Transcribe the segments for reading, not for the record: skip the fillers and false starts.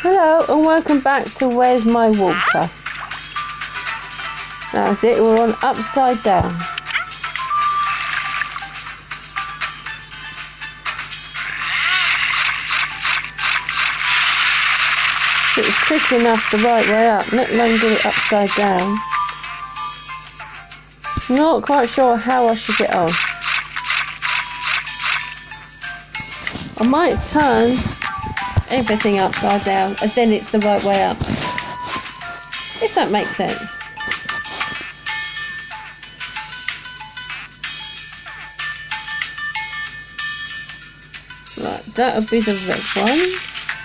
Hello and welcome back to Where's My Water? That's it, we're on upside down. It was tricky enough the right way up, let alone get it upside down. Not quite sure how I should get on. I might turn everything upside down and then it's the right way up, if that makes sense. Right, that would be the red one.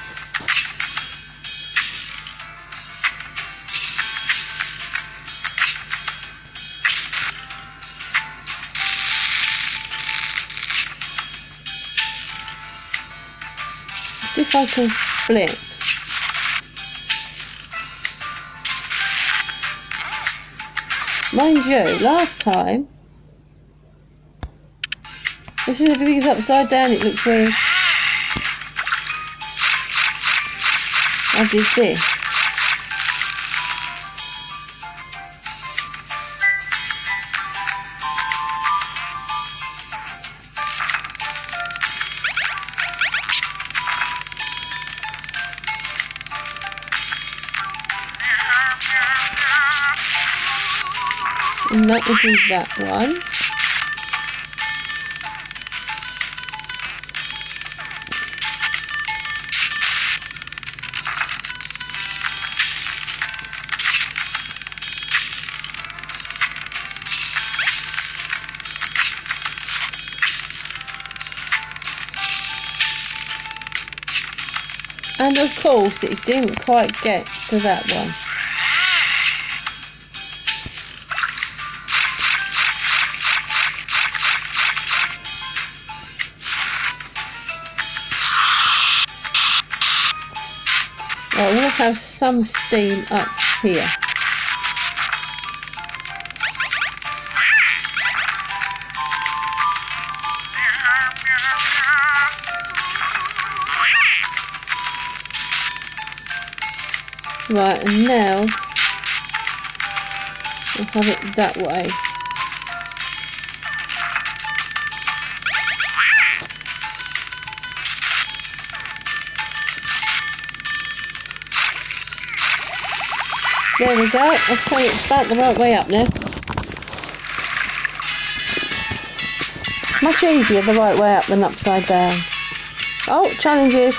See if I can split. Mind you, last time, this is everything's upside down, it looks weird. I did this. And that will do that one. And of course it didn't quite get to that one. Well, we'll have some steam up here. Right, and now we'll have it that way. There we go, I'll tell you it's about the right way up now. It's much easier the right way up than upside down. Oh, challenges.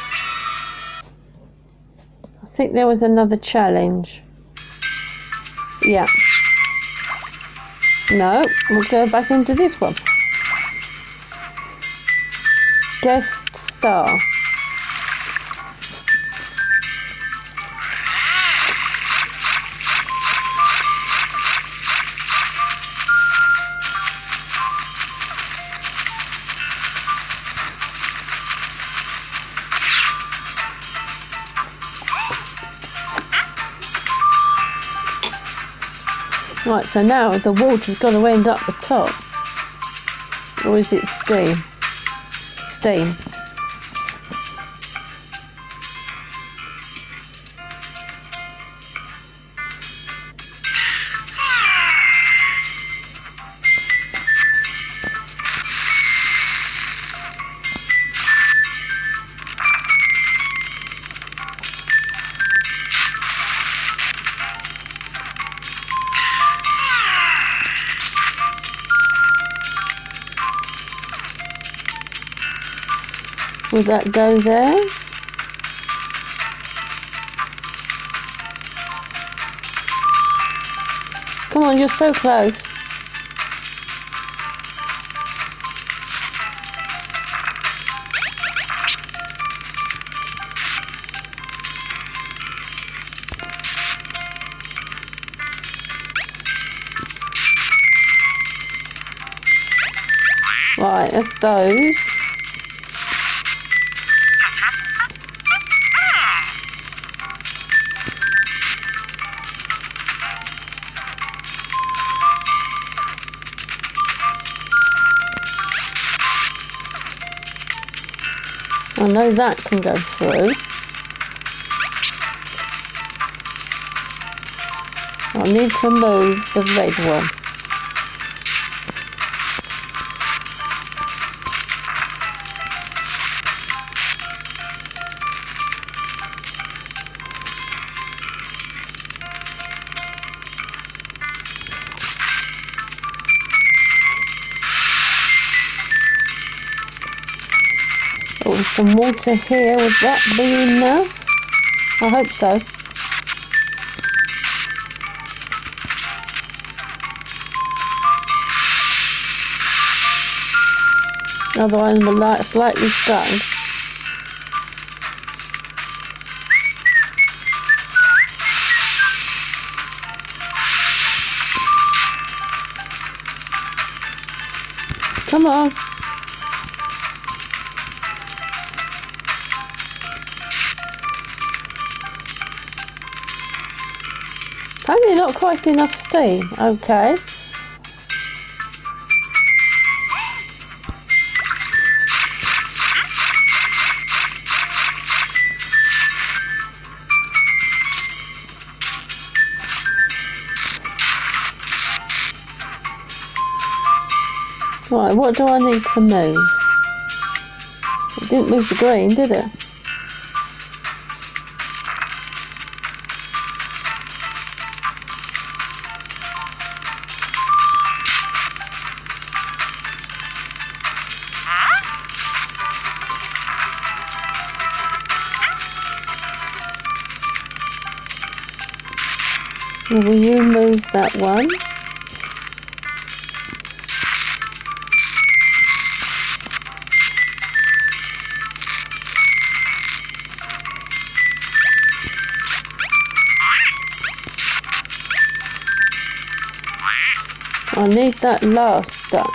I think there was another challenge. Yeah. No, we'll go back into this one. Guest star. Right, so now the water's got to end up the top. Or is it steam? Steam. Will that go there? Come on, you're so close. Right, that's those. I know that can go through. I need to move the red one. Oh, there's some water here. Would that be enough? I hope so. Otherwise I'm slightly stuck. Come on. Apparently not quite enough steam. Okay. Right, what do I need to move? It didn't move the green, did it? Will you move that one? I need that last duck.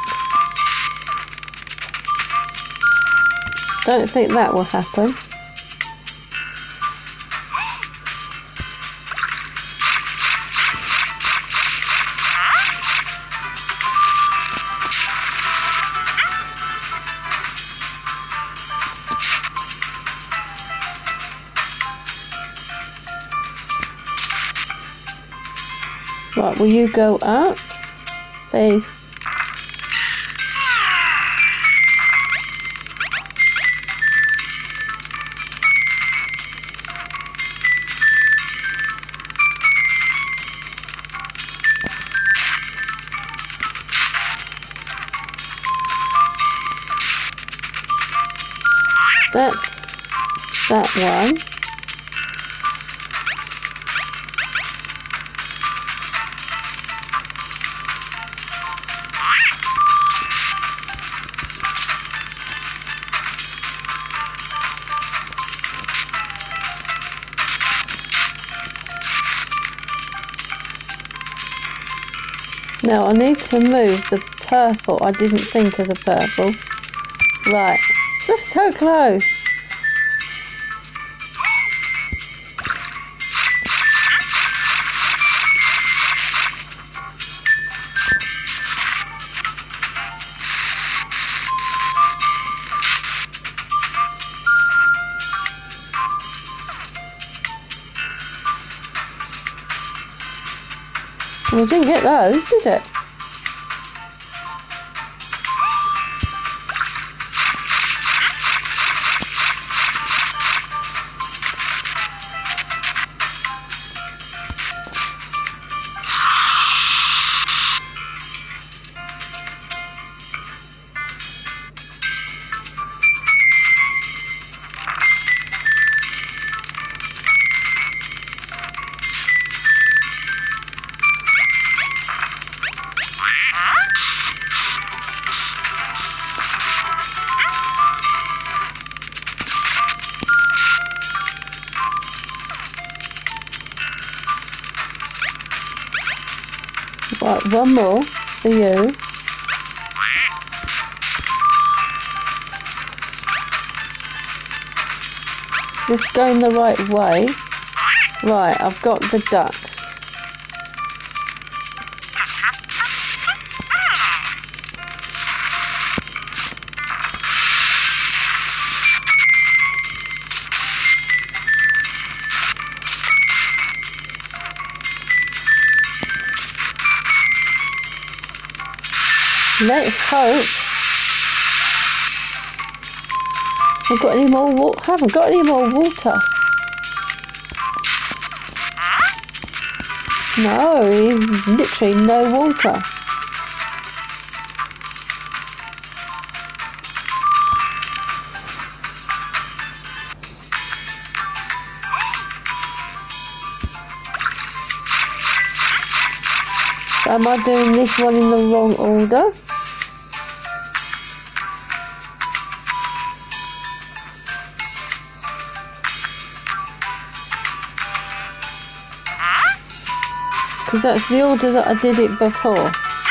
Don't think that will happen. Right, will you go up? Please. That's that one. Now I need to move the purple. I didn't think of the purple. Right, just so close. We didn't get those, did it? Right, one more for you. Just going the right way. Right, I've got the ducks. Let's hope. I've got any more water? Haven't got any more water. No, he's literally no water. Am I doing this one in the wrong order? Because that's the order that I did it before.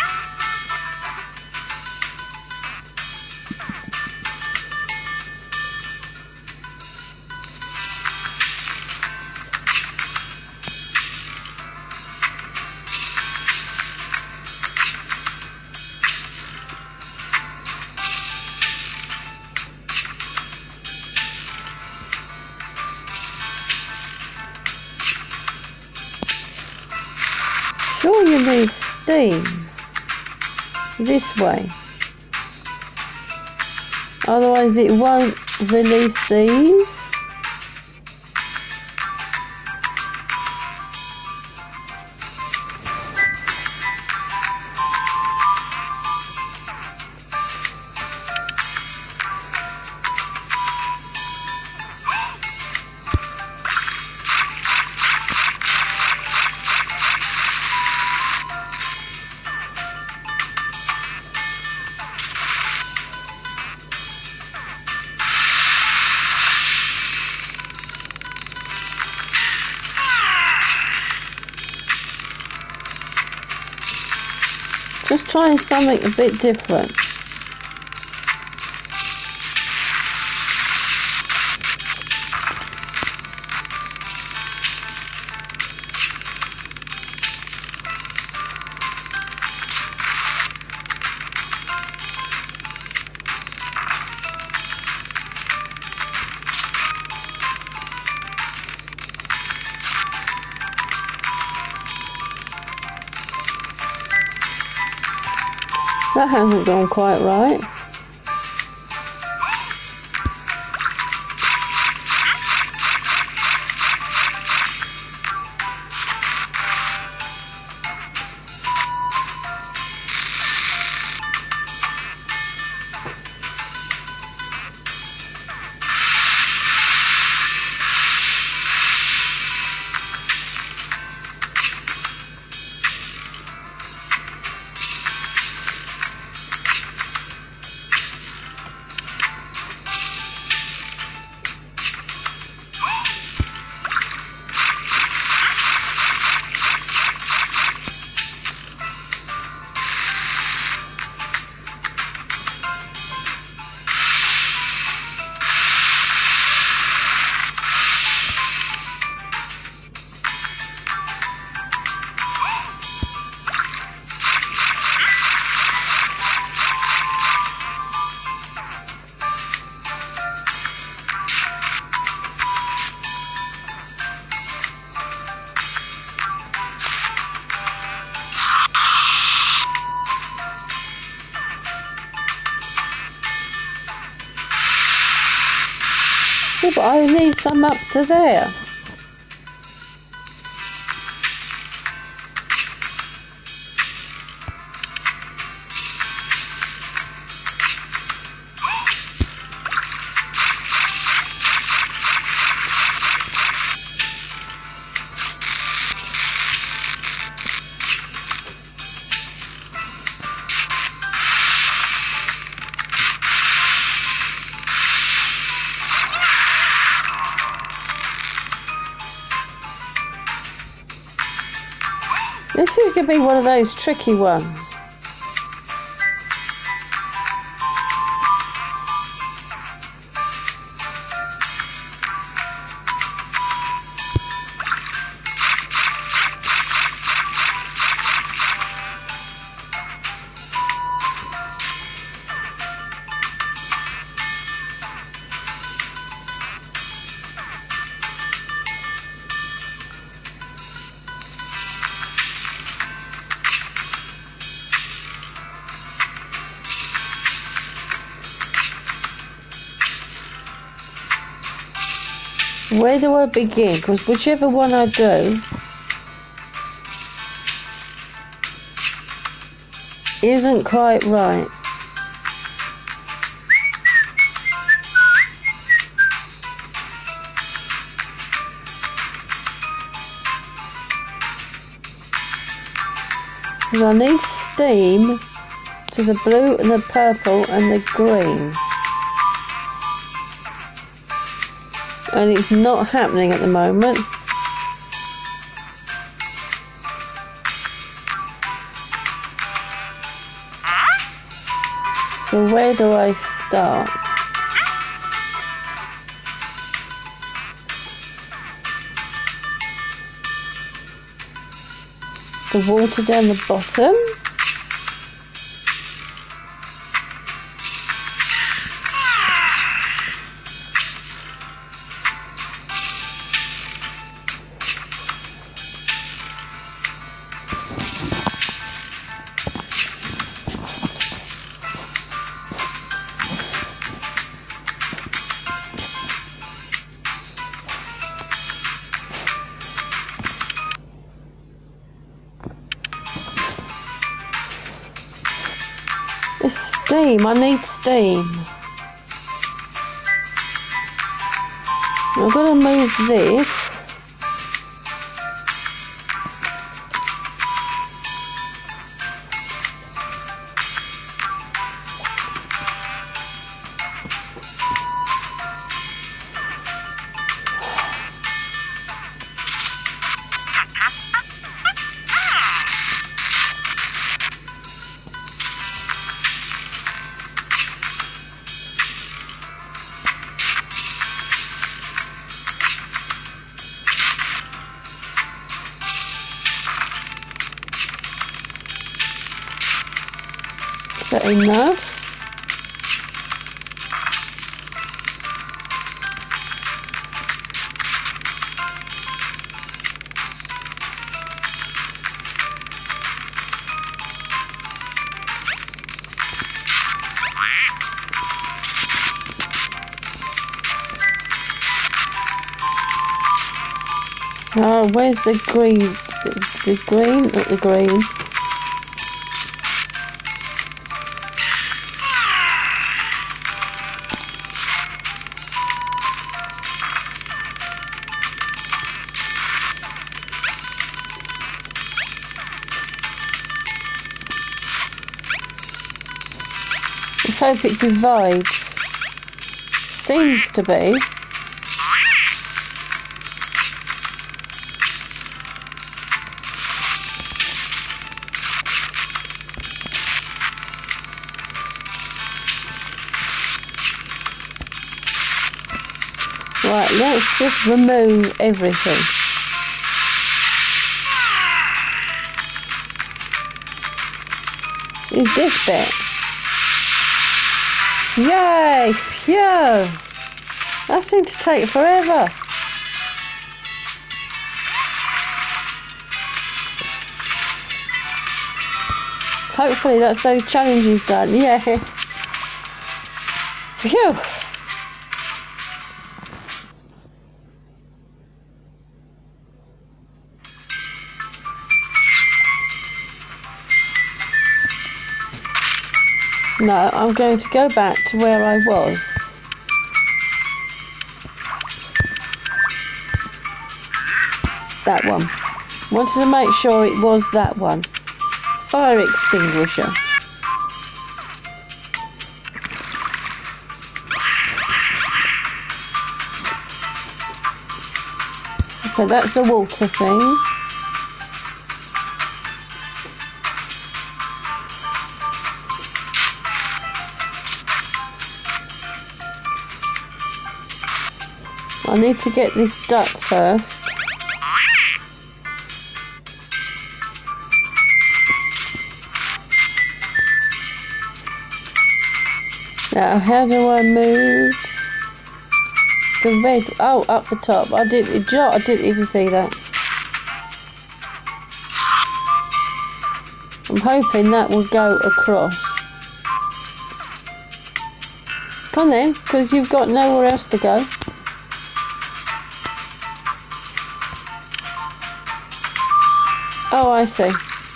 Sure, you need steam this way, otherwise it won't release these. Just trying something a bit different. That hasn't gone quite right. Yeah, but I need some up to there. This is going to be one of those tricky ones. Where do I begin? Because whichever one I do isn't quite right. Because I need steam to the blue and the purple and the green. And it's not happening at the moment. So where do I start? The water down the bottom. It's steam, I need steam. I'm going to move this. Is that enough? Oh, where's the green? The green? Not the green. Let's hope it divides. Seems to be. Right, let's just remove everything. Is this bit? Yay! Phew! That seemed to take forever. Hopefully that's those challenges done. Yes. Phew! No, I'm going to go back to where I was. That one. Wanted to make sure it was that one. Fire extinguisher. Okay, that's the water thing. I need to get this duck first. Now, how do I move the red? Oh, up the top. I didn't even see that. I'm hoping that will go across. Come on then, because you've got nowhere else to go. Oh, I see.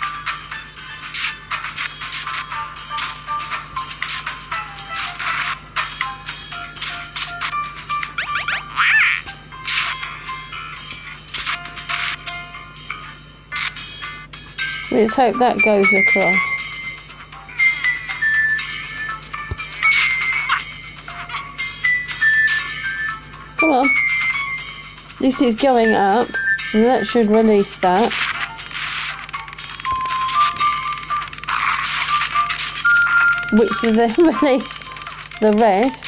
Let's hope that goes across. Come on. At least it's going up, and that should release that. Which will then release the rest.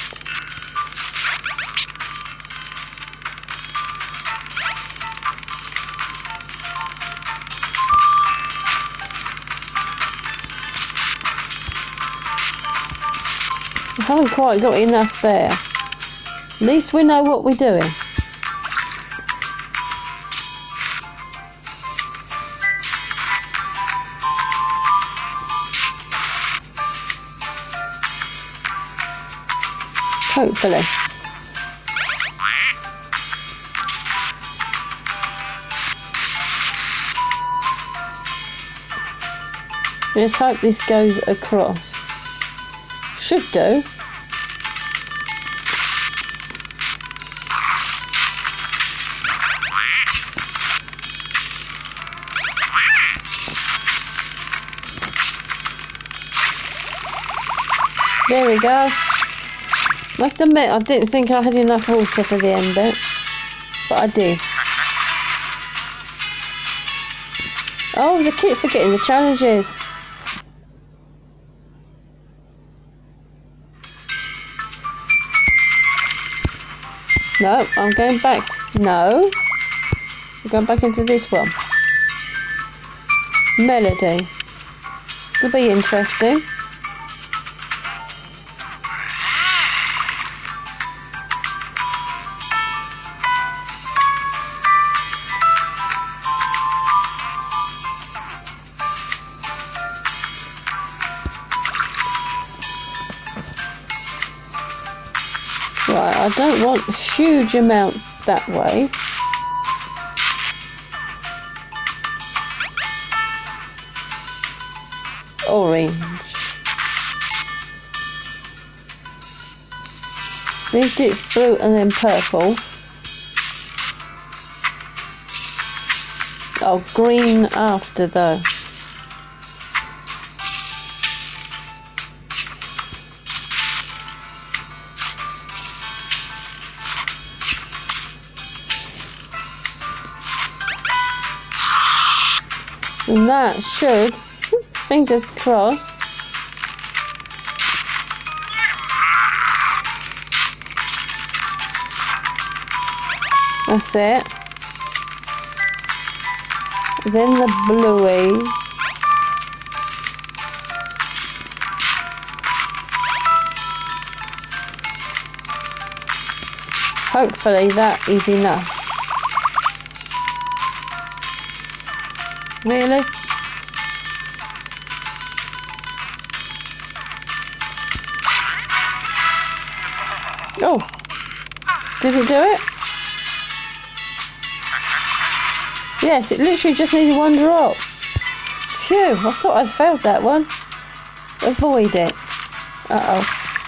I haven't quite got enough there. At least we know what we're doing. Hopefully. Let's hope this goes across. Should do. There we go. Must admit, I didn't think I had enough water for the end bit, but I did. Oh, they keep forgetting the challenges. No, I'm going back. No. I'm going back into this one. Melody. This'll be interesting. Right, I don't want a huge amount that way. Orange. At least it's blue and then purple. Oh, green after though. And that should, fingers crossed, that's it. Then the bluey. Hopefully that is enough. Really? Oh, did it do it? Yes, it literally just needed one drop. Phew, I thought I'd failed that one. Avoid it. Uh-oh.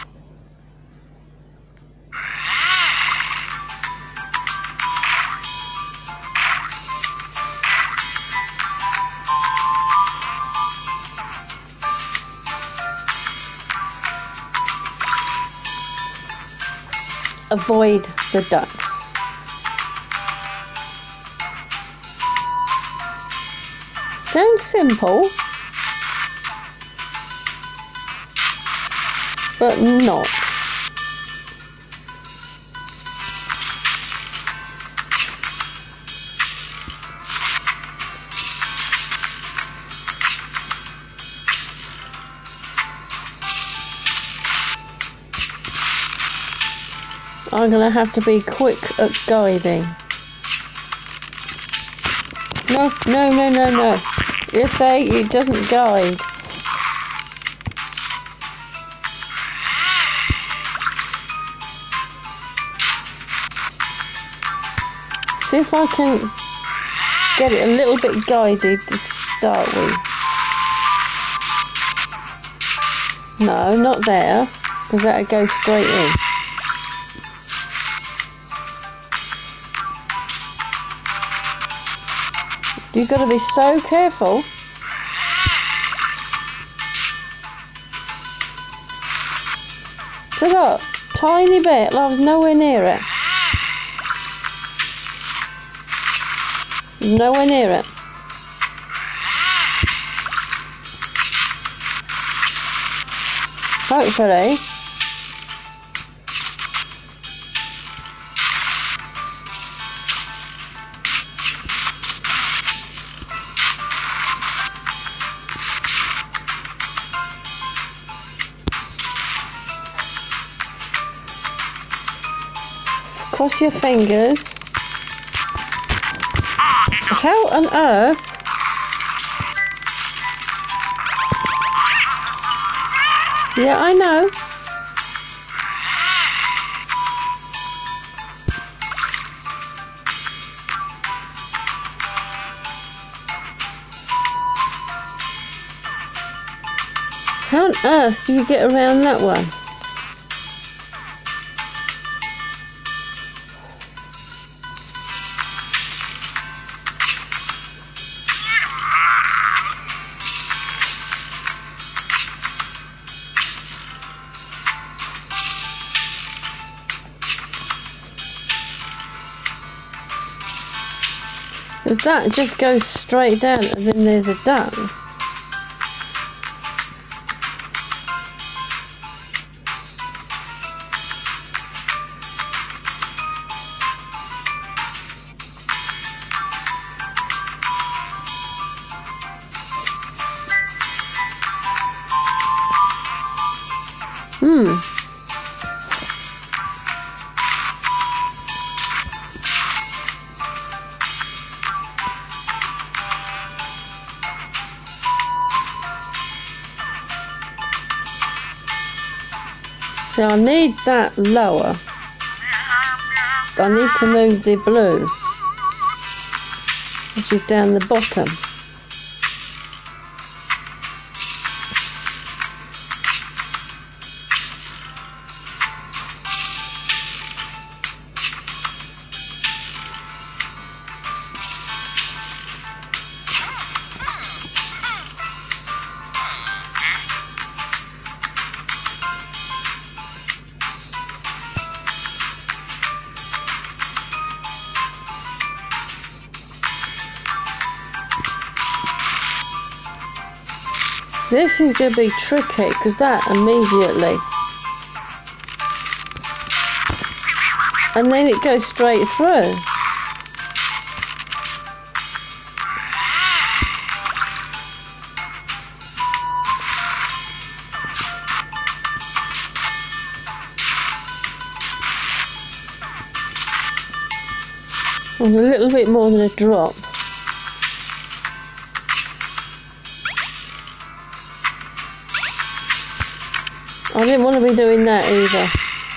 Avoid the ducks. Sounds simple, but not. I'm going to have to be quick at guiding. No, no, no, no, no. You say it doesn't guide. See if I can... get it a little bit guided to start with. No, not there, because that'll go straight in. You've got to be so careful. So look, tiny bit, I was nowhere near it. Nowhere near it. Hopefully. Cross your fingers. How on earth? Yeah, I know. How on earth do you get around that one? Because that just goes straight down and then there's a duck. So I need that lower. I need to move the blue, which is down the bottom. This is going to be tricky because that immediately, and then it goes straight through. And a little bit more than a drop. I didn't want to be doing that either.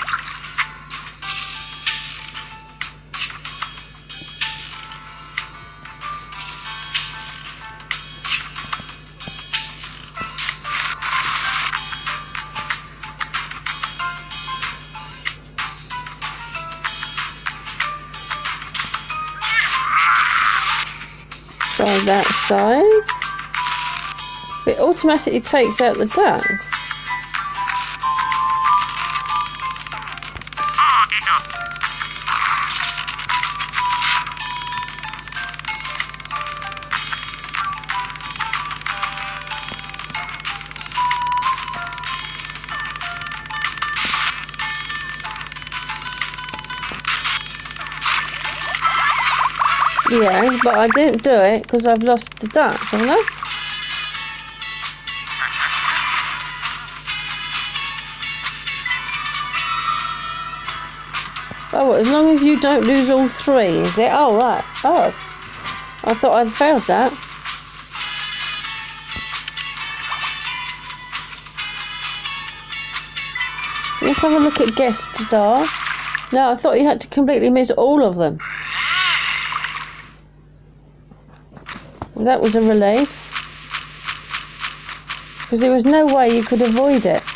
Try that side. It automatically takes out the duck. Yeah, but I didn't do it because I've lost the duck, haven't I? Oh, well, as long as you don't lose all three, is it? Oh, right. Oh, I thought I'd failed that. Let's have a look at guest star. No, I thought you had to completely miss all of them. Well, that was a relief. Because there was no way you could avoid it.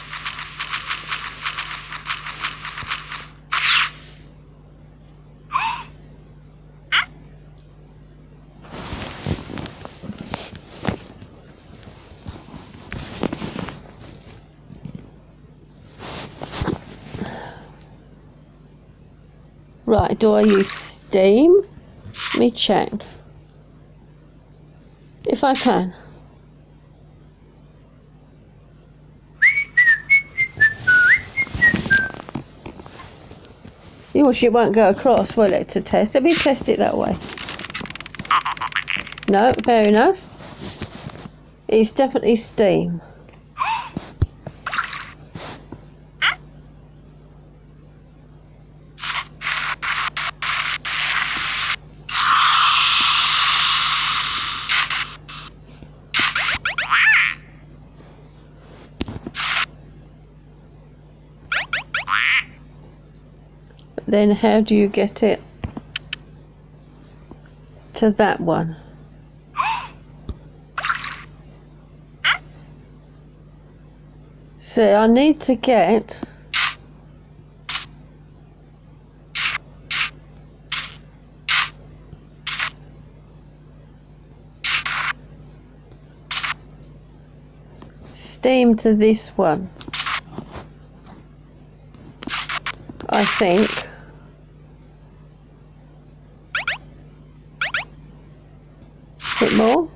Right, do I use steam? Let me check. If I can. Your ship won't go across, will it, to test? Let me test it that way. No, fair enough. It's definitely steam. Then how do you get it to that one? So I need to get steam to this one, I think. Bit more.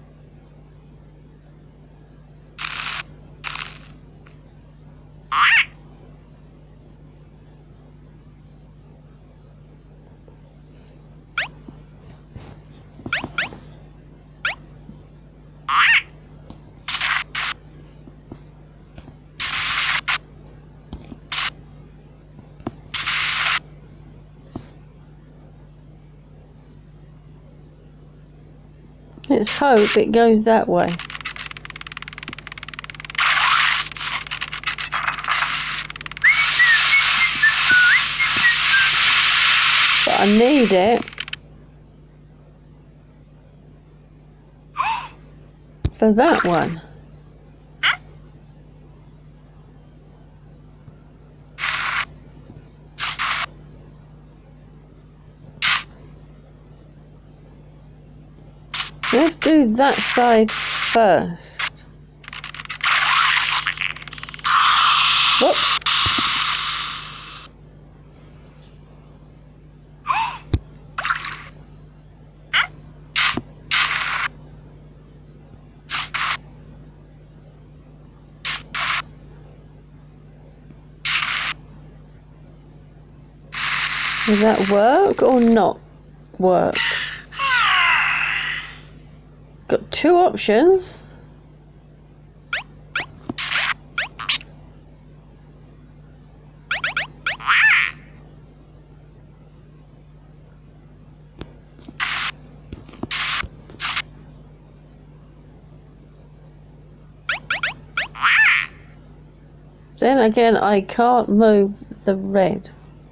Let's hope it goes that way. But I need it for that one. Let's do that side first. Whoops. Will that work or not work? Got two options. Then again, I can't move the red.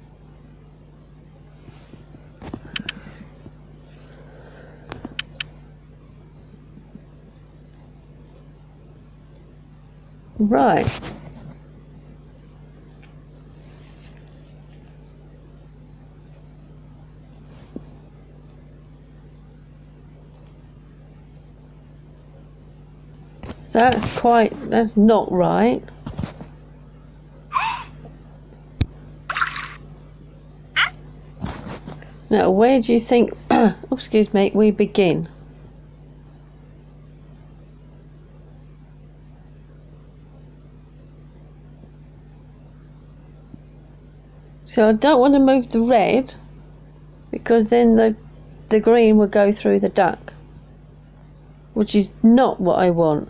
Right. That's not right. Now, where do you think, oh, excuse me, we begin? So I don't want to move the red because then the green will go through the duck, which is not what I want.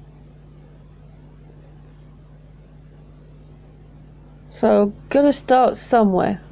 So I've got to start somewhere.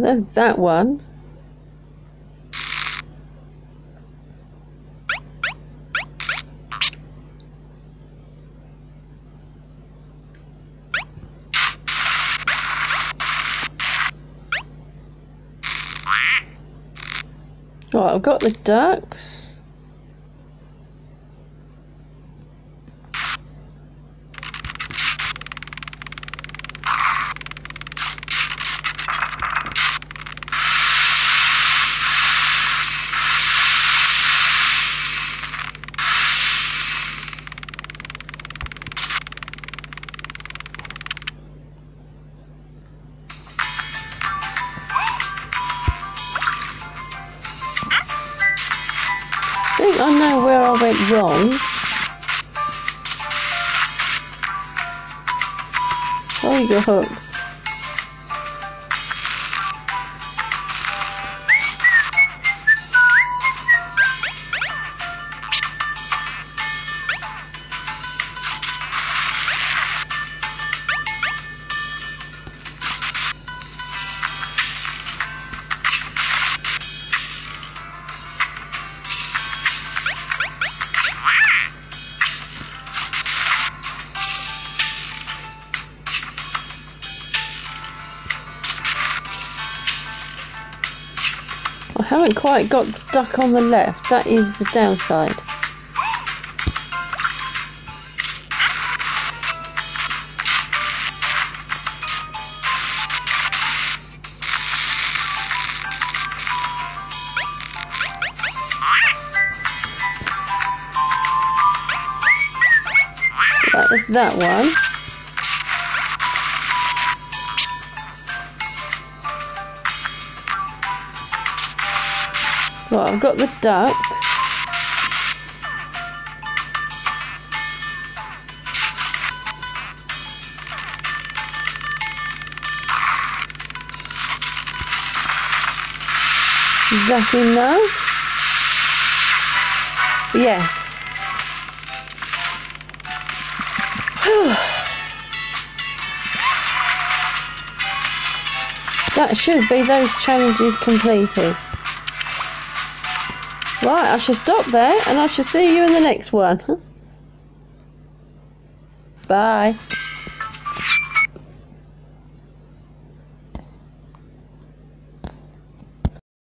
there's that one. Right, I've got the ducks. I think I know where I went wrong. Oh, you got hooked. I haven't quite got the duck on the left. That is the downside. Right, that's that one. Right, I've got the ducks. Is that enough? Yes. That should be those challenges completed. Right, I shall stop there and I shall see you in the next one. Bye.